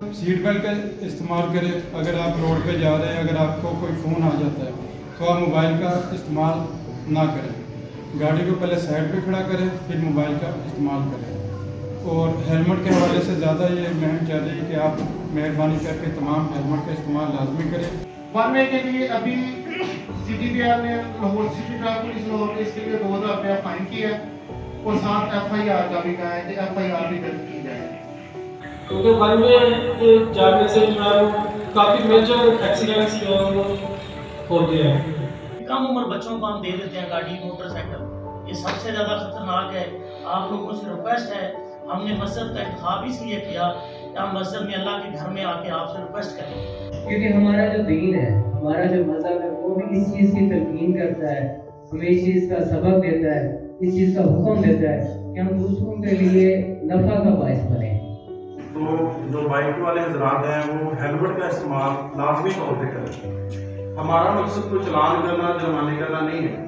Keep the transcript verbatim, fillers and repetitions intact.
Seat belt का इस्तेमाल करें। अगर आप रोड पे जा रहे हैं, अगर आपको कोई फ़ोन आ जाता है तो आप मोबाइल का इस्तेमाल ना करें। गाड़ी को पहले साइड पे खड़ा करें, फिर मोबाइल का इस्तेमाल करें। और हेलमेट के हवाले से ज़्यादा ये महम चाह रही है कि आप मेहरबानी करके तमाम हेलमेट का इस्तेमाल लाजमी करें। वन वे के लिए अभी सिटी बी आर ने Lahore city traffic police Lahore ने इसके लिए दो हज़ार रुपया फाइन किया और साथ एफ आई आर का भी कहा है कि एफ आई आर भी दर्ज की जाए, क्योंकि वन वे जाने से जो है काफ़ी मेजर एक्सीडेंट्स जो है वो होते हैं। कम उम्र बच्चों को हम दे देते हैं गाड़ी, मोटरसाइकिल, ये सबसे ज़्यादा खतरनाक है। आप लोगों से रिक्वेस्ट है, हमने मस्जिद का इंतखाब इसलिए किया कि हम मस्जिद में अल्लाह के घर में आके आपसे रिक्वेस्ट करें, क्योंकि हमारा जो दीन है, हमारा जो मज़हब है, वो भी इस चीज़ की तलकीन करता है, हमें इस चीज़ का सबक देता है, इस चीज़ का हुक्म देता है कि हम दूसरों के लिए नफ़ा का बाइस बने। तो जो बाइक वाले हजरात हैं वो हेलमेट का इस्तेमाल लाजमी तौर पर करें। हमारा मकसद कोई चलान करना, जुर्माने करना नहीं है।